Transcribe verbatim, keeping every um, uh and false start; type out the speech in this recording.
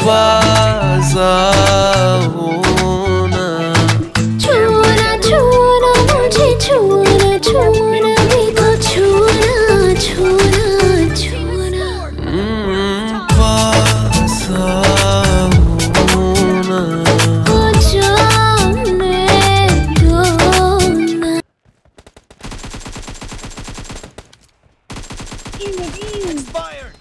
पास आओ ना। छूना छूना मुझे छूना छूना देखो छूना छूना छूना पास आओ ना। ओ जाने दो ना। Expired.